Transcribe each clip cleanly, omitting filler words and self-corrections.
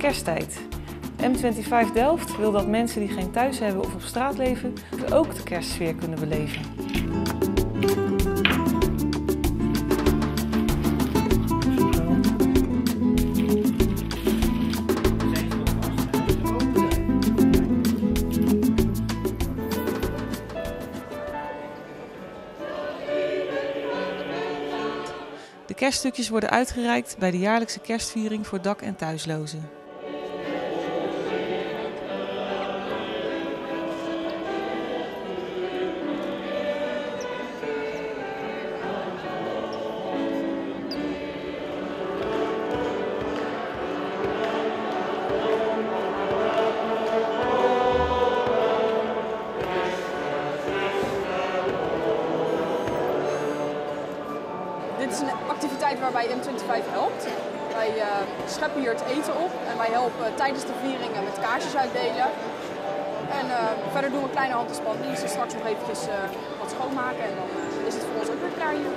kersttijd. M25 Delft wil dat mensen die geen thuis hebben of op straat leven ook de kerstsfeer kunnen beleven. De kerststukjes worden uitgereikt bij de jaarlijkse kerstviering voor dak- en thuislozen. Dit is een activiteit waarbij M25 helpt. Wij scheppen hier het eten op en wij helpen tijdens de vieringen met kaarsjes uitdelen. En verder doen we kleine hand- en spandiensten, straks nog eventjes wat schoonmaken en dan is het voor ons ook weer klaar hier.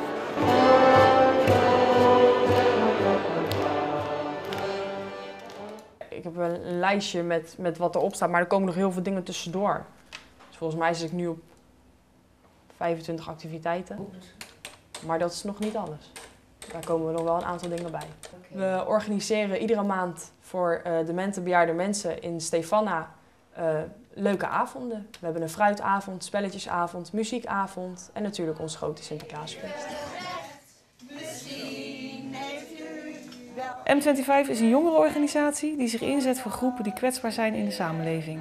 Ik heb een lijstje met wat erop staat, maar er komen nog heel veel dingen tussendoor. Dus volgens mij zit ik nu op 25 activiteiten. Maar dat is nog niet alles. Daar komen nog wel een aantal dingen bij. We organiseren iedere maand voor demente bejaarde mensen in Stefana leuke avonden. We hebben een fruitavond, spelletjesavond, muziekavond en natuurlijk ons grote Sinterklaasfeest. M25 is een jongerenorganisatie die zich inzet voor groepen die kwetsbaar zijn in de samenleving.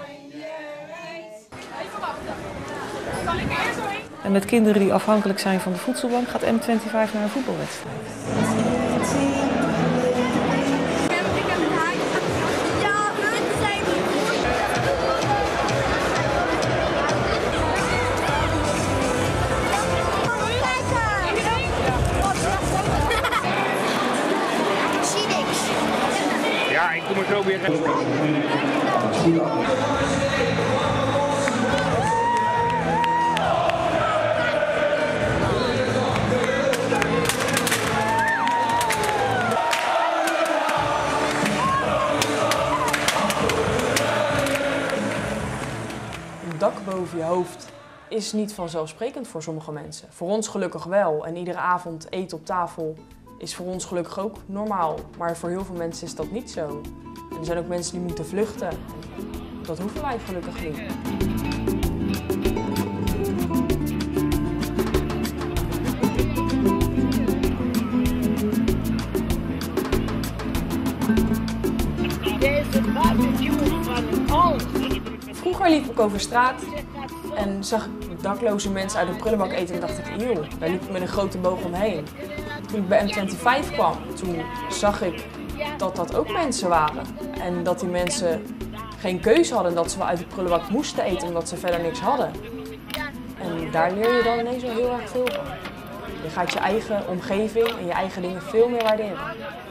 En met kinderen die afhankelijk zijn van de voedselbank gaat M25 naar een voetbalwedstrijd. Ja, ik kom er zo weer. Een dak boven je hoofd is niet vanzelfsprekend voor sommige mensen. Voor ons gelukkig wel. En iedere avond eten op tafel is voor ons gelukkig ook normaal. Maar voor heel veel mensen is dat niet zo. En er zijn ook mensen die moeten vluchten. Dat hoeven wij gelukkig niet. Vroeger liep ik over straat en zag ik dakloze mensen uit een prullenbak eten en dacht ik, eeuw, daar liep ik met een grote boog omheen. Toen ik bij M25 kwam, toen zag ik dat dat ook mensen waren. En dat die mensen geen keuze hadden, dat ze wel uit de prullenbak moesten eten omdat ze verder niks hadden. En daar leer je dan ineens wel heel erg veel van. Je gaat je eigen omgeving en je eigen dingen veel meer waarderen.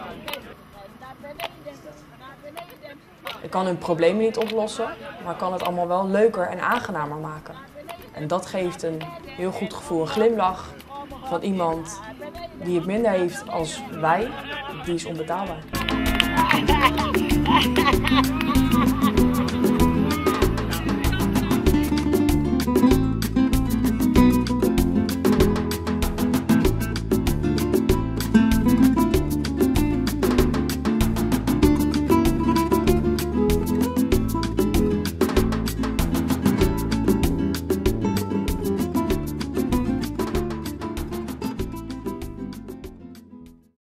Ik kan hun problemen niet oplossen, maar kan het allemaal wel leuker en aangenamer maken. En dat geeft een heel goed gevoel, een glimlach van iemand die het minder heeft als wij, die is onbetaalbaar.